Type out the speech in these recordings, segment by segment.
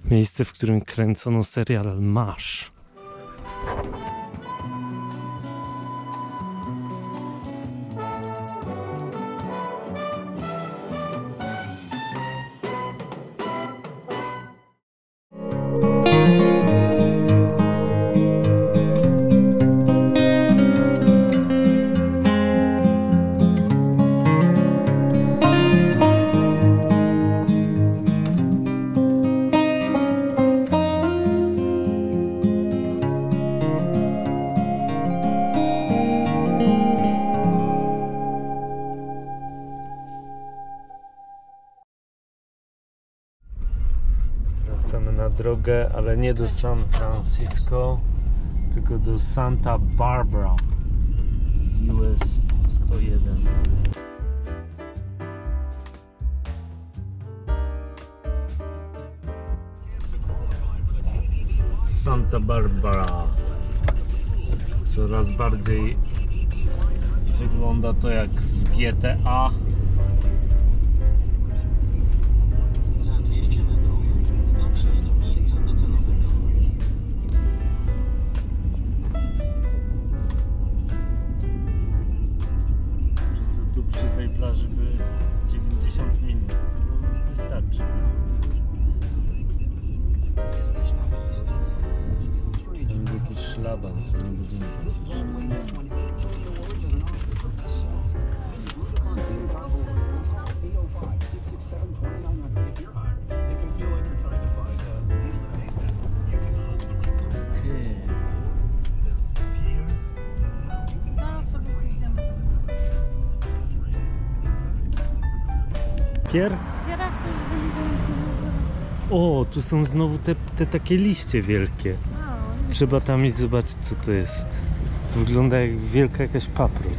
Miejsce, w którym kręcono serial MASH. Wracamy na drogę, ale nie do San Francisco, tylko do Santa Barbara, US 101. Santa Barbara. Coraz bardziej wygląda to jak z GTA. Za 200 metrów dotrzesz do miejsca docelowego. Co tu przy tej plaży by 90 minut, to no wystarczy. Jesteś na miejscu. Tam jest jakiś szlaban, to nie będziemy tam. Zaraz sobie pójdziemy. Pier? Pierak to już będzie. O, tu są znowu te takie liście wielkie. Trzeba tam iść zobaczyć, co to jest. To wygląda jak wielka jakaś paproć.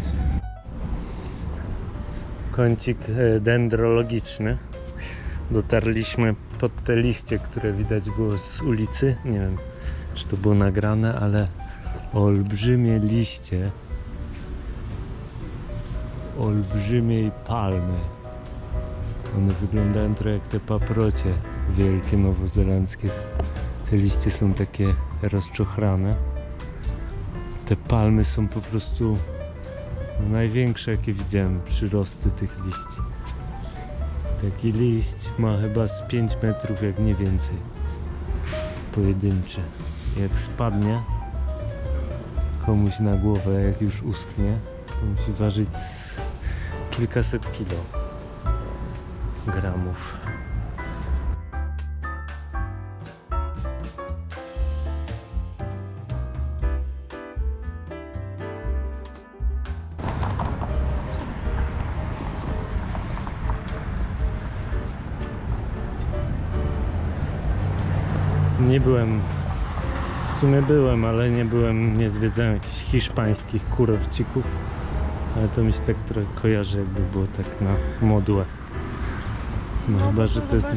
Kącik dendrologiczny. Dotarliśmy pod te liście, które widać było z ulicy. Nie wiem, czy to było nagrane, ale olbrzymie liście olbrzymiej palmy. One wyglądają trochę jak te paprocie wielkie nowozelandzkie. Te liście są takie rozczochrane. Te palmy są po prostu największe, jakie widziałem, przyrosty tych liści. Taki liść ma chyba z 5 metrów, jak nie więcej. Pojedynczy. Jak spadnie komuś na głowę, jak już uschnie, to musi ważyć kilkaset kilogramów. Nie byłem, w sumie byłem, ale nie zwiedzałem jakichś hiszpańskich kurorcików, ale to mi się tak trochę kojarzy, jakby było tak na modłę. No chyba, że to jest...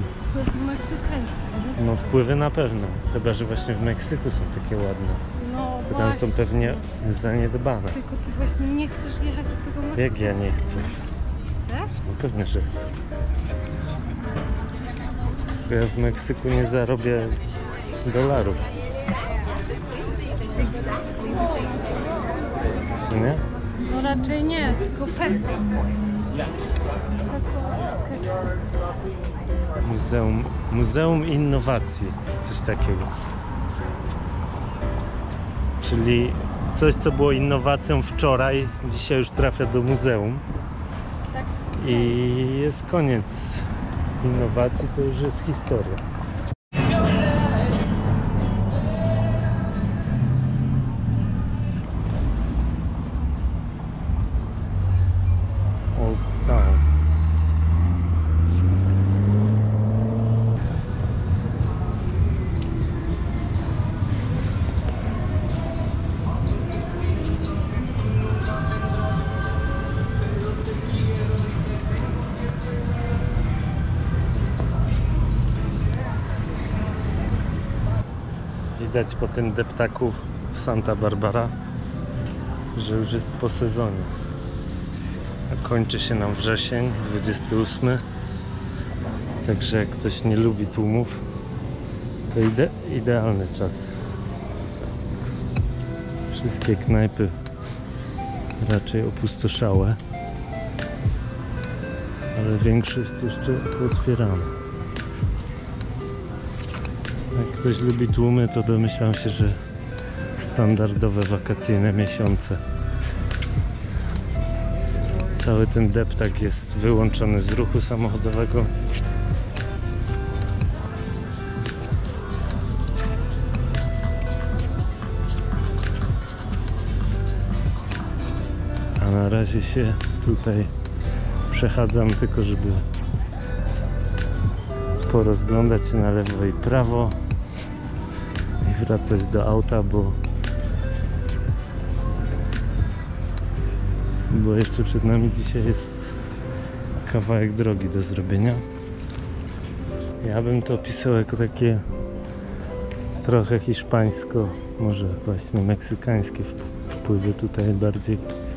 No wpływy na pewno, chyba, że właśnie w Meksyku są takie ładne. No Bo tam są pewnie zaniedbane. Tylko ty właśnie nie chcesz jechać do tego Meksyku. Jak ja nie chcę? Chcesz? No pewnie, że chcę. Bo ja w Meksyku nie zarobię dolarów. Co nie? No raczej nie, tylko peso. Muzeum Innowacji, coś takiego. Czyli coś, co było innowacją wczoraj, dzisiaj już trafia do muzeum. Tak. I jest koniec innowacji, to już jest historia. Old Town. Widać po tym deptaku w Santa Barbara, że już jest po sezonie. A kończy się nam wrzesień, 28. Także jak ktoś nie lubi tłumów, To idealny czas. Wszystkie knajpy raczej opustoszałe, ale większość jeszcze otwierana. Jak ktoś lubi tłumy, to domyślam się, że standardowe wakacyjne miesiące. Cały ten deptak jest wyłączony z ruchu samochodowego. A na razie się tutaj przechadzam tylko, żeby porozglądać się na lewo i prawo i wracać do auta, bo jeszcze przed nami dzisiaj jest kawałek drogi do zrobienia. Ja bym to opisał jako takie trochę hiszpańsko, może właśnie meksykańskie wpływy tutaj bardziej.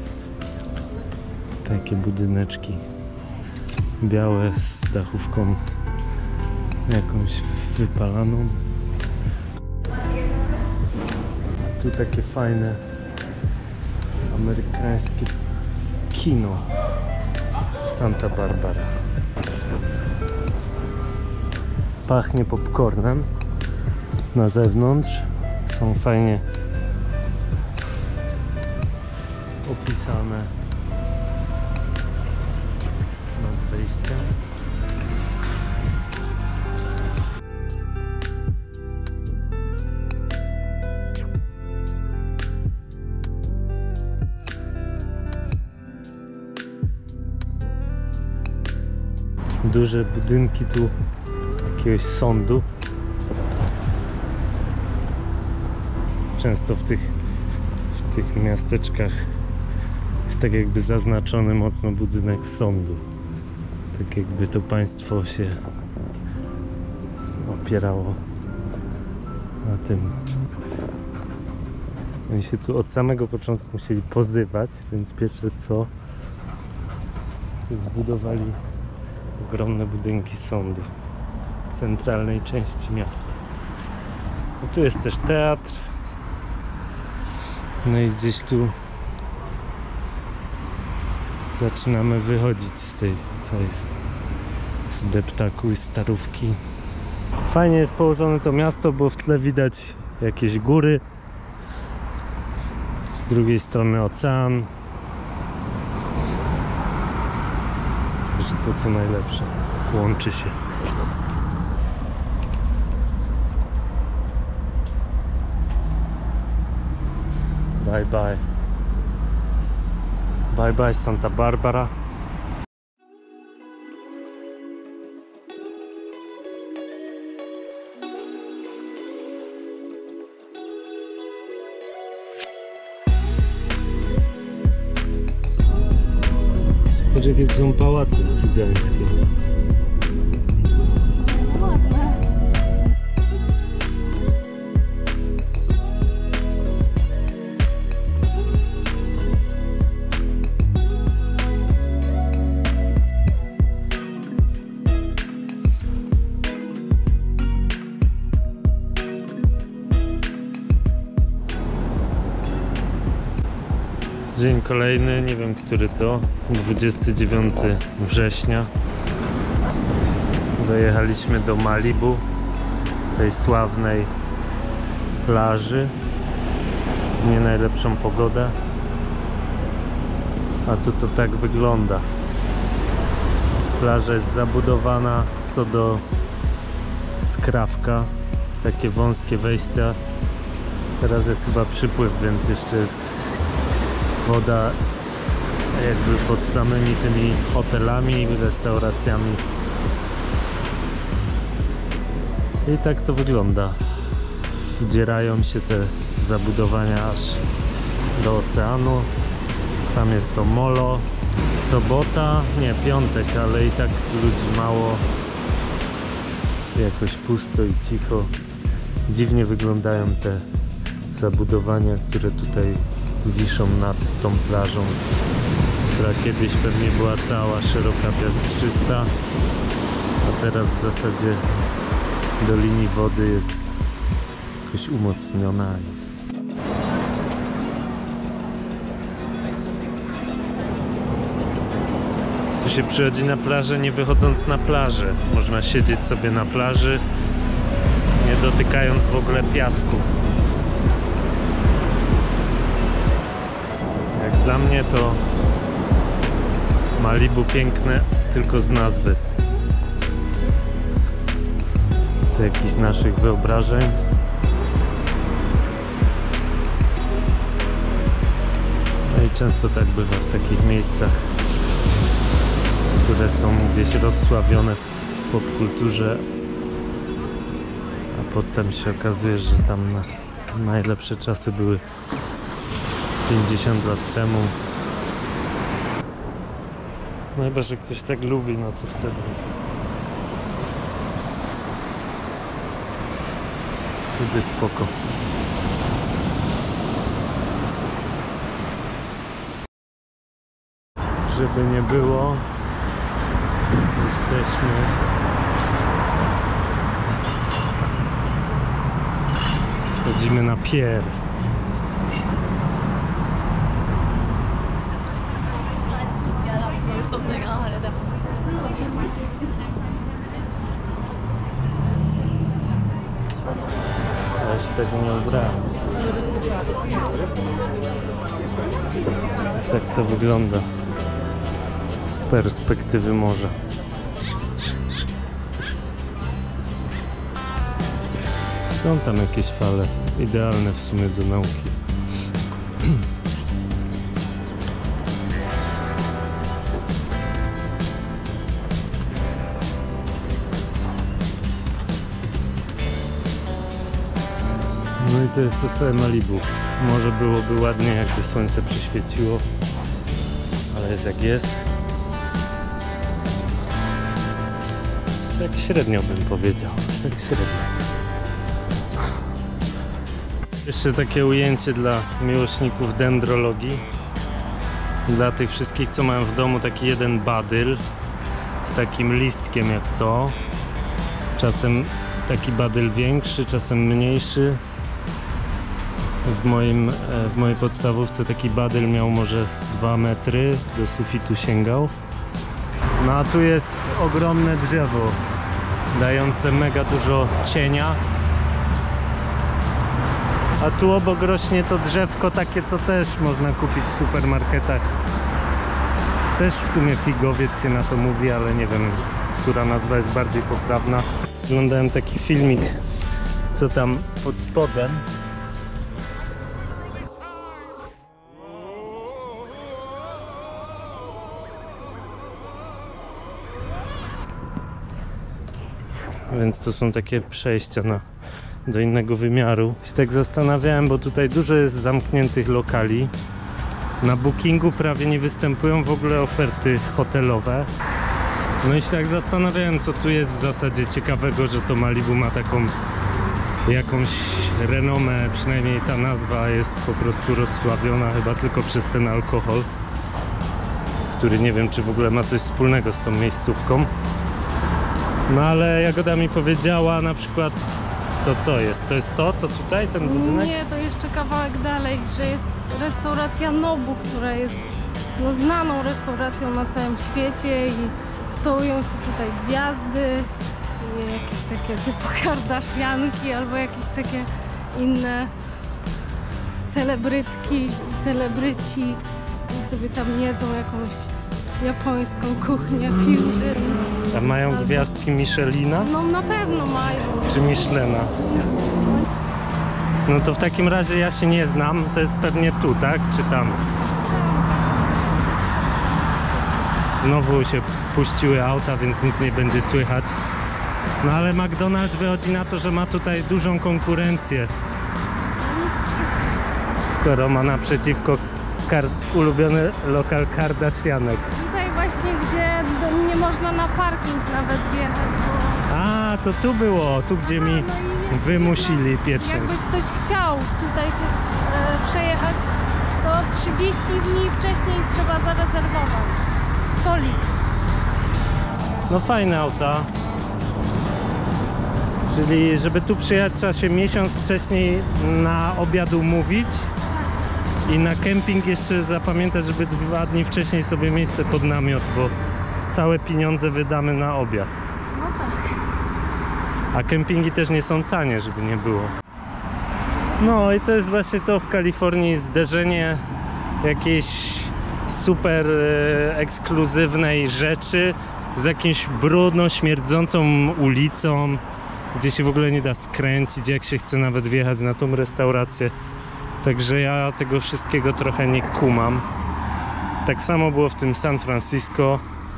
Takie budyneczki białe z dachówką jakąś wypalaną. Tu takie fajne amerykańskie kino w Santa Barbara. Pachnie popcornem na zewnątrz. Są fajnie opisane nad wejściem. Duże budynki tu jakiegoś sądu. Często w tych miasteczkach jest tak jakby zaznaczony mocno budynek sądu. Tak jakby to państwo się opierało na tym. Oni się tu od samego początku musieli pozywać, więc pierwsze co, zbudowali ogromne budynki sądu w centralnej części miasta. No tu jest też teatr. No i gdzieś tu zaczynamy wychodzić z tej całej z deptaku i starówki. Fajnie jest położone to miasto, bo w tle widać jakieś góry. Z drugiej strony ocean. Że to co najlepsze łączy się. Bye bye. Bye bye Santa Barbara. Patrz jakie są pałace cygańskie. Ładne. Dzień kolejny, nie wiem który to, 29 września. Dojechaliśmy do Malibu, tej sławnej plaży. Nie najlepszą pogodę, a tu to tak wygląda. Plaża jest zabudowana co do skrawka, takie wąskie wejścia. Teraz jest chyba przypływ, więc jeszcze jest woda jakby pod samymi tymi hotelami, restauracjami. I tak to wygląda. Wdzierają się te zabudowania aż do oceanu. Tam jest to molo. Sobota, nie, piątek, ale i tak ludzi mało. Jakoś pusto i cicho. Dziwnie wyglądają te zabudowania, które tutaj wiszą nad tą plażą, która kiedyś pewnie była cała szeroka, piaszczysta, a teraz w zasadzie do linii wody jest jakoś umocniona. Tu się przychodzi na plażę, nie wychodząc na plażę. Można siedzieć sobie na plaży, nie dotykając w ogóle piasku. Jak dla mnie to Malibu piękne tylko z nazwy. Z jakichś naszych wyobrażeń. No i często tak bywa w takich miejscach, które są gdzieś rozsławione w popkulturze, a potem się okazuje, że tam najlepsze czasy były 50 lat temu. No chyba, że ktoś tak lubi, no to wtedy spoko. Żeby nie było, wchodzimy na pier. Ja się tego nie ubrałem. Tak to wygląda z perspektywy morza. Są tam jakieś fale, idealne w sumie do nauki. No i to jest to całe Malibu. Może byłoby ładnie, jakby słońce przyświeciło, ale jest jak jest. Tak średnio bym powiedział, tak średnio. Jeszcze takie ujęcie dla miłośników dendrologii. Dla tych wszystkich, co mają w domu taki jeden badyl z takim listkiem jak to. Czasem taki badyl większy, czasem mniejszy. W mojej podstawówce taki badyl miał może 2 metry, do sufitu sięgał. No a tu jest ogromne drzewo, dające mega dużo cienia. A tu obok rośnie to drzewko takie, co też można kupić w supermarketach. Też w sumie figowiec się na to mówi, ale nie wiem, która nazwa jest bardziej poprawna. Oglądałem taki filmik, co tam pod spodem. Więc to są takie przejścia do innego wymiaru. Się tak zastanawiałem, bo tutaj dużo jest zamkniętych lokali. Na Bookingu prawie nie występują w ogóle oferty hotelowe. No i się tak zastanawiałem, co tu jest w zasadzie ciekawego, że to Malibu ma taką jakąś renomę, przynajmniej ta nazwa jest po prostu rozsławiona chyba tylko przez ten alkohol, który nie wiem, czy w ogóle ma coś wspólnego z tą miejscówką. No ale Jagoda mi powiedziała na przykład, to co jest? To jest to, co tutaj, ten budynek? Nie, to jeszcze kawałek dalej, że jest restauracja Nobu, która jest znaną restauracją na całym świecie i stołują się tutaj gwiazdy, jakieś takie typu Kardashianki albo jakieś takie inne celebrytki, celebryci i sobie tam jedzą jakąś japońską kuchnię, fusion. A mają gwiazdki Michelina? No na pewno mają. Czy Michelina? No to w takim razie ja się nie znam, to jest pewnie tu, tak? Czy tam? Znowu się puściły auta, więc nic nie będzie słychać. No ale McDonald's wychodzi na to, że ma tutaj dużą konkurencję. Skoro ma naprzeciwko ulubiony lokal Kardashianek. Tutaj właśnie, gdzie nie można na parking nawet wjechać. A, to tu było, tu gdzie mi wymusili pierwszy. Jakby ktoś chciał tutaj się przejechać, to 30 dni wcześniej trzeba zarezerwować stolik. No fajne auta. Czyli żeby tu przyjechać, trzeba się miesiąc wcześniej na obiad umówić i na kemping jeszcze zapamiętać, żeby 2 dni wcześniej sobie miejsce pod namiot, bo całe pieniądze wydamy na obiad. No tak. A kempingi też nie są tanie, żeby nie było. No i to jest właśnie to w Kalifornii, zderzenie jakiejś super ekskluzywnej rzeczy z jakimś brudną, śmierdzącą ulicą, gdzie się w ogóle nie da skręcić, jak się chce nawet wjechać na tą restaurację. Także ja tego wszystkiego trochę nie kumam. Tak samo było w tym San Francisco.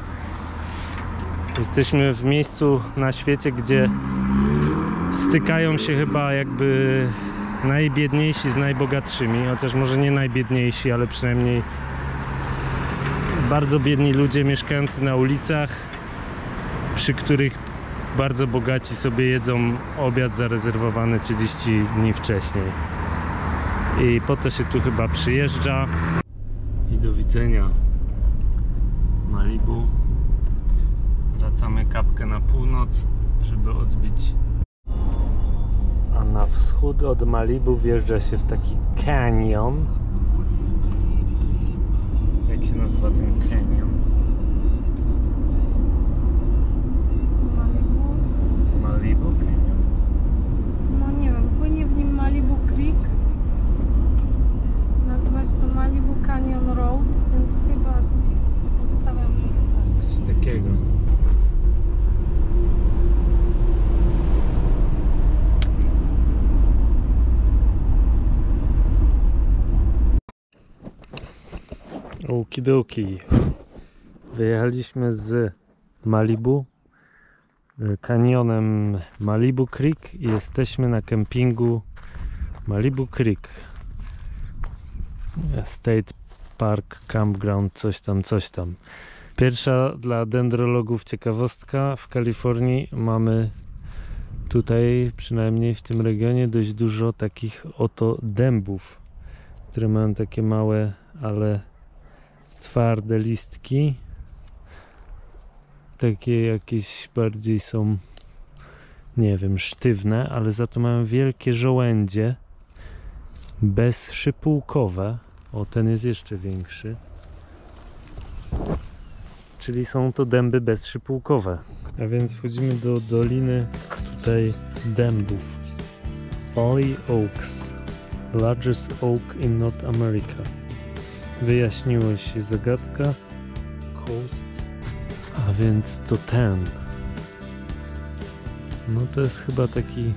Jesteśmy w miejscu na świecie, gdzie stykają się chyba jakby najbiedniejsi z najbogatszymi, chociaż może nie najbiedniejsi, ale przynajmniej bardzo biedni ludzie mieszkający na ulicach, przy których bardzo bogaci sobie jedzą obiad zarezerwowany 30 dni wcześniej. I po to się tu chyba przyjeżdża. I do widzenia, Malibu. Wracamy kapkę na północ, żeby odbić. A na wschód od Malibu wjeżdża się w taki canyon. Jak się nazywa ten canyon? Malibu Canyon? No nie wiem, płynie w nim Malibu Creek. Nazywa się to Malibu Canyon Road, więc chyba obstawiam, że tak. Coś takiego. Okidoki. Wyjechaliśmy z Malibu kanionem Malibu Creek i jesteśmy na kempingu Malibu Creek State Park Campground, coś tam. Pierwsza dla dendrologów ciekawostka: w Kalifornii mamy tutaj, przynajmniej w tym regionie, dość dużo takich oto dębów, które mają takie małe, ale twarde listki. Takie jakieś bardziej są, nie wiem, sztywne, ale za to mają wielkie żołędzie bezszypułkowe. O, ten jest jeszcze większy. Czyli są to dęby bezszypułkowe. A więc wchodzimy do doliny tutaj dębów. Valley Oaks, largest oak in North America. Wyjaśniło się zagadka. Coast. A więc to ten. No to jest chyba taki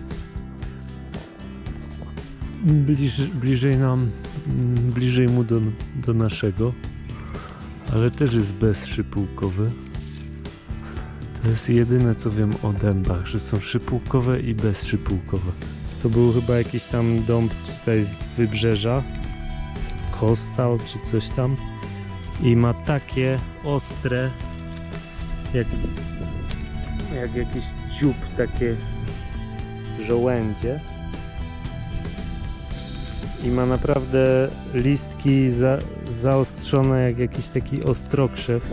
bliżej mu do naszego, ale też jest bezszypułkowy. To jest jedyne, co wiem o dębach, że są szypułkowe i bezszypułkowe. To był chyba jakiś tam dąb tutaj z wybrzeża, Coastal czy coś tam, i ma takie ostre, jak jakiś dziób, takie żołędzie, i ma naprawdę listki zaostrzone jak jakiś taki ostrokrzew.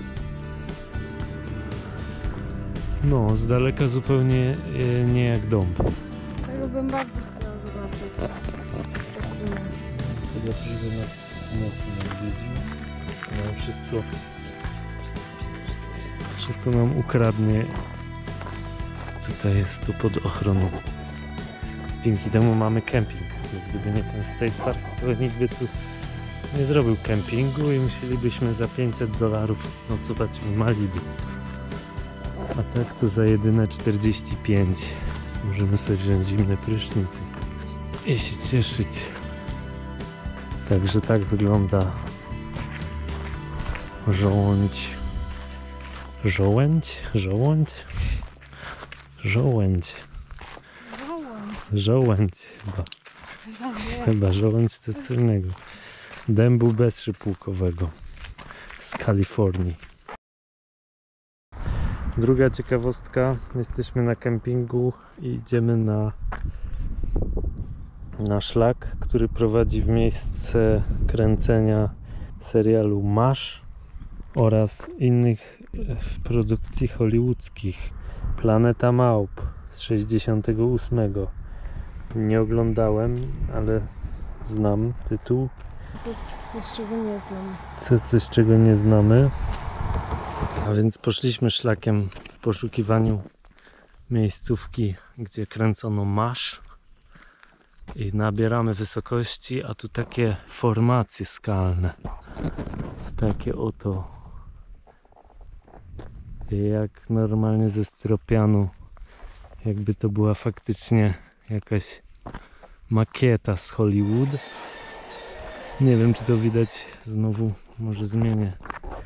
No, z daleka zupełnie nie jak dąb. Tego bym bardzo chciała zobaczyć. Zobaczysz go na nocy odwiedził. No, wszystko nam ukradnie. Tutaj jest to pod ochroną. Dzięki temu mamy kemping. Gdyby nie ten State Park, to nikt by tu nie zrobił kempingu i musielibyśmy za $500 nocować w Malibu. A tak to za jedyne 45 możemy sobie wziąć zimne prysznice i się cieszyć. Także tak wygląda żołądź. Żołędź chyba. Chyba żołędź to co innego. Dębu bezszypułkowego z Kalifornii. Druga ciekawostka. Jesteśmy na kempingu i idziemy na szlak, który prowadzi w miejsce kręcenia serialu MASH oraz innych produkcji hollywoodzkich. Planeta Małp, z 68. Nie oglądałem, ale znam tytuł. To coś, czego nie znam. Coś, czego nie znamy. A więc poszliśmy szlakiem w poszukiwaniu miejscówki, gdzie kręcono marsz. I nabieramy wysokości, a tu takie formacje skalne. Takie oto. Jak normalnie ze styropianu. Jakby to była faktycznie jakaś makieta z Hollywood. Nie wiem, czy to widać. Znowu może zmienię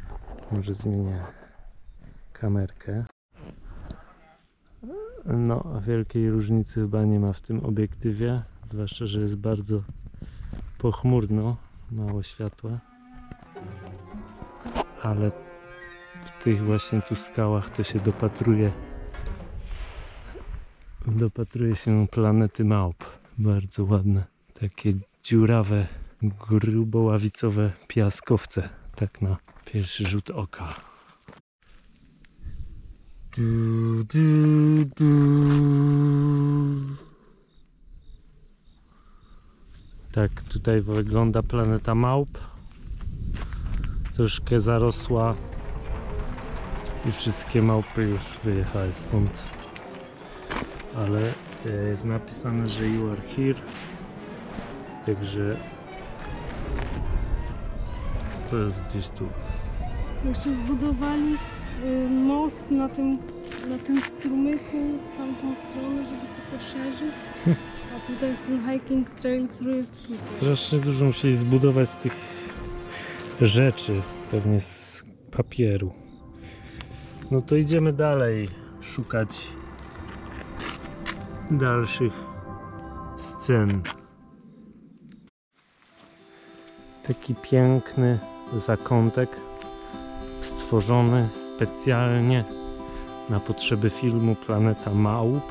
kamerkę. No, wielkiej różnicy chyba nie ma w tym obiektywie, zwłaszcza, że jest bardzo pochmurno, mało światła, ale w tych właśnie tu skałach to się dopatruje się planety małp. Bardzo ładne, takie dziurawe, gruboławicowe piaskowce, tak na pierwszy rzut oka. Tak tutaj wygląda planeta małp. Troszkę zarosła i wszystkie małpy już wyjechały stąd. Ale jest napisane, że you are here. Także to jest gdzieś tu. Jeszcze zbudowali most na tym strumyku, tamtą stronę, żeby to poszerzyć. A tutaj jest ten hiking trail, który jest tutaj. Strasznie dużo musieli zbudować tych rzeczy, pewnie z papieru. No to idziemy dalej szukać dalszych scen. Taki piękny zakątek stworzony specjalnie na potrzeby filmu Planeta Małp,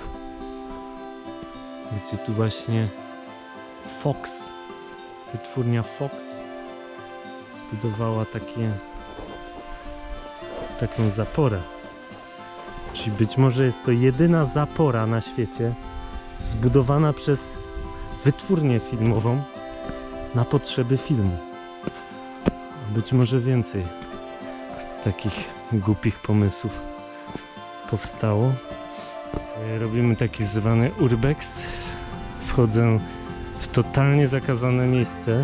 gdzie tu właśnie Fox, wytwórnia Fox zbudowała taką zaporę. Czyli być może jest to jedyna zapora na świecie zbudowana przez wytwórnię filmową na potrzeby filmu. Być może więcej takich głupich pomysłów powstało. Robimy taki zwany urbex. Wchodzę w totalnie zakazane miejsce.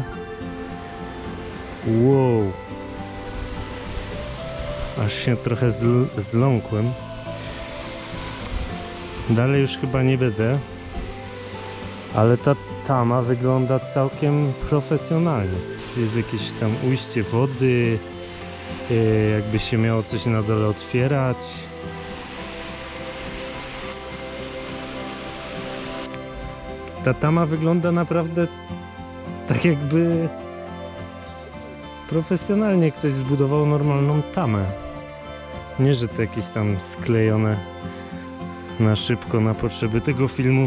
Wow! Aż się trochę zląkłem. Dalej już chyba nie będę. Ale ta tama wygląda całkiem profesjonalnie. Jest jakieś tam ujście wody, jakby się miało coś na dole otwierać. Ta tama wygląda naprawdę tak, jakby profesjonalnie ktoś zbudował normalną tamę. Nie, że to jakieś tam sklejone na szybko na potrzeby tego filmu.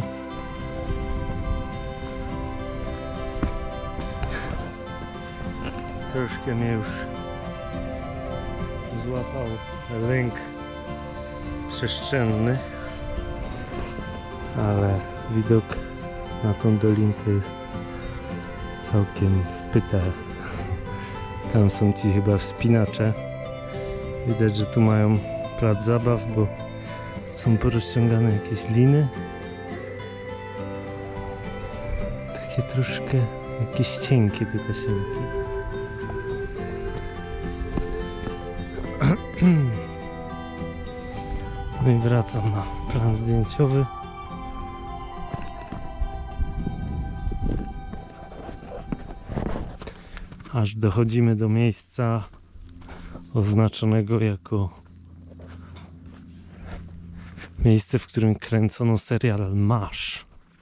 Troszkę mnie już złapał lęk przestrzenny, ale widok na tą dolinkę jest całkiem wpyte. Tam są ci chyba wspinacze. Widać, że tu mają plac zabaw, bo są porozciągane jakieś liny. Takie troszkę jakieś cienkie te tasiemki. No i wracam na plan zdjęciowy. Aż dochodzimy do miejsca oznaczonego jako miejsce, w którym kręcono serial Masz.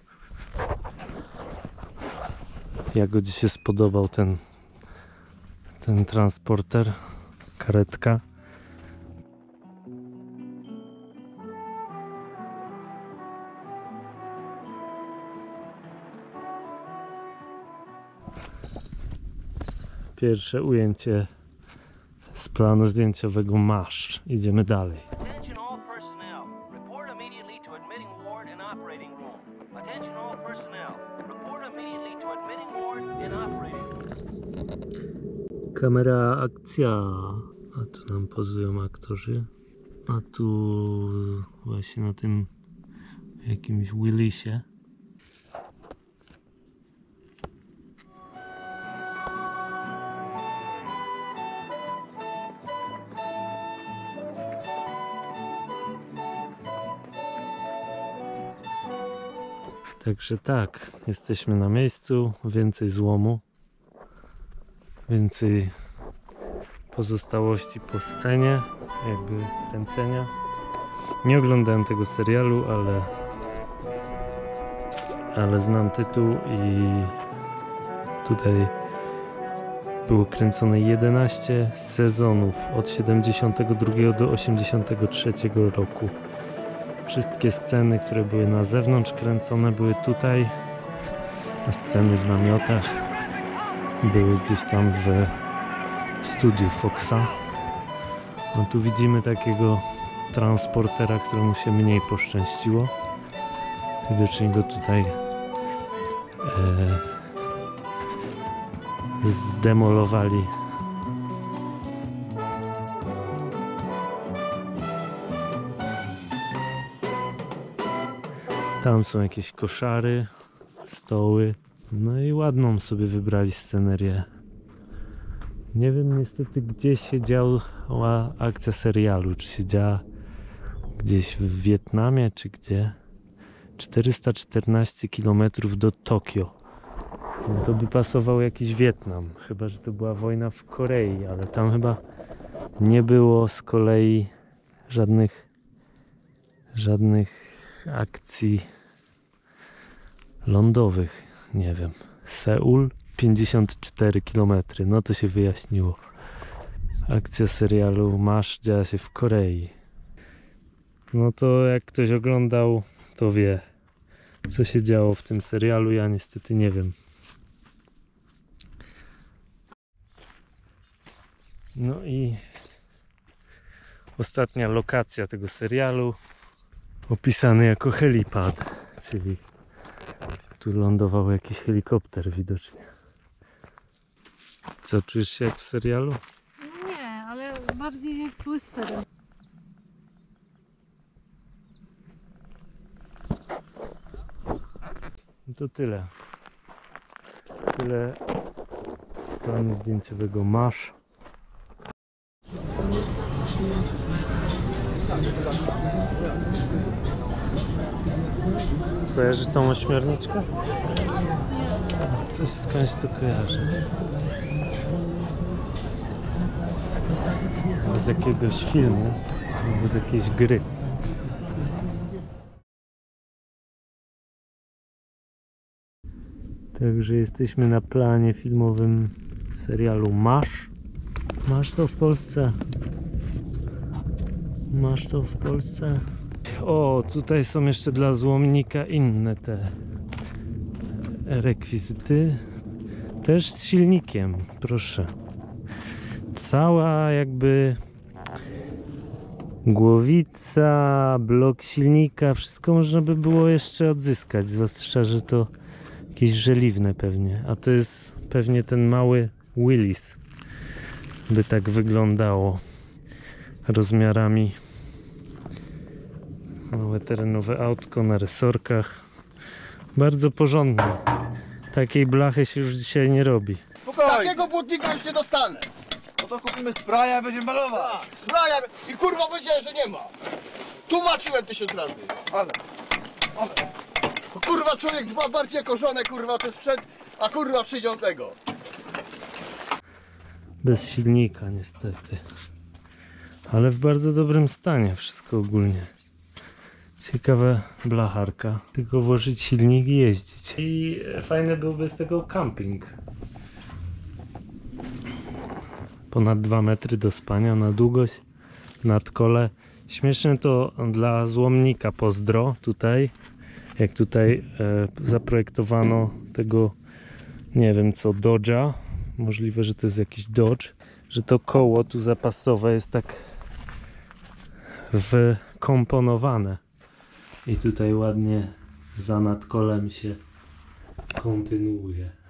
Jak go dzisiaj spodobał ten transporter, karetka. Pierwsze ujęcie z planu zdjęciowego Masz. Idziemy dalej. ward and operating room. Attention all personnel. Report immediately to admitting ward and operating room. Kamera, akcja. A tu nam pozują aktorzy. A tu właśnie na tym jakimś Willisie. Także tak, jesteśmy na miejscu, więcej złomu, więcej pozostałości po scenie, jakby kręcenia. Nie oglądałem tego serialu, ale znam tytuł i tutaj było kręcone 11 sezonów od 72 do 83 roku. Wszystkie sceny, które były na zewnątrz kręcone, były tutaj, a sceny w namiotach były gdzieś tam w studiu Foxa. No tu widzimy takiego transportera, któremu się mniej poszczęściło. Widocznie go tutaj zdemolowali. Tam są jakieś koszary, stoły. No i ładną sobie wybrali scenerię. Nie wiem niestety, gdzie się działa akcja serialu. Czy się działa gdzieś w Wietnamie, czy gdzie? 414 km do Tokio. No to by pasował jakiś Wietnam. Chyba że to była wojna w Korei, ale tam chyba nie było z kolei żadnych akcji lądowych. Nie wiem. Seul 54 km. No to się wyjaśniło. Akcja serialu MASH działa się w Korei. No to jak ktoś oglądał, to wie, co się działo w tym serialu. Ja niestety nie wiem. No i ostatnia lokacja tego serialu, opisany jako helipad, czyli tu lądował jakiś helikopter widocznie. Co, czujesz się jak w serialu? Nie, ale bardziej jak twistery. No to tyle. Tyle z planu zdjęciowego MASH. Kojarzysz tą ośmiorniczkę? Coś skądś tu kojarzę. Albo z jakiegoś filmu, albo z jakiejś gry. Także jesteśmy na planie filmowym serialu MASH. Masz to w Polsce? Masz to w Polsce? O, tutaj są jeszcze dla złomnika inne te rekwizyty. Też z silnikiem, proszę. Cała jakby głowica, blok silnika, wszystko można by było jeszcze odzyskać, zwłaszcza, że to jakieś żeliwne pewnie. A to jest pewnie ten mały Willis. By tak wyglądało rozmiarami. Małe terenowe autko na resorkach. Bardzo porządne. Takiej blachy się już dzisiaj nie robi. Takiego błotnika już nie dostanę. No to kupimy spraya i będziemy malować. Spraja i kurwa powiedziałem, że nie ma. Tłumaczyłem 1000 razy. Ale. Kurwa człowiek dba bardziej jako żonę, kurwa to sprzęt, a kurwa przyjdzie on tego. Bez silnika niestety. Ale w bardzo dobrym stanie wszystko ogólnie. Ciekawa blacharka. Tylko włożyć silnik i jeździć. I fajny byłby z tego camping. Ponad 2 metry do spania na długość, nad kole. Śmieszne to dla złomnika pozdro tutaj. Jak tutaj zaprojektowano tego, nie wiem co, Dodge'a. Możliwe, że to jest jakiś Dodge. Że to koło tu zapasowe jest tak wkomponowane. I tutaj ładnie za nadkolem się kontynuuje.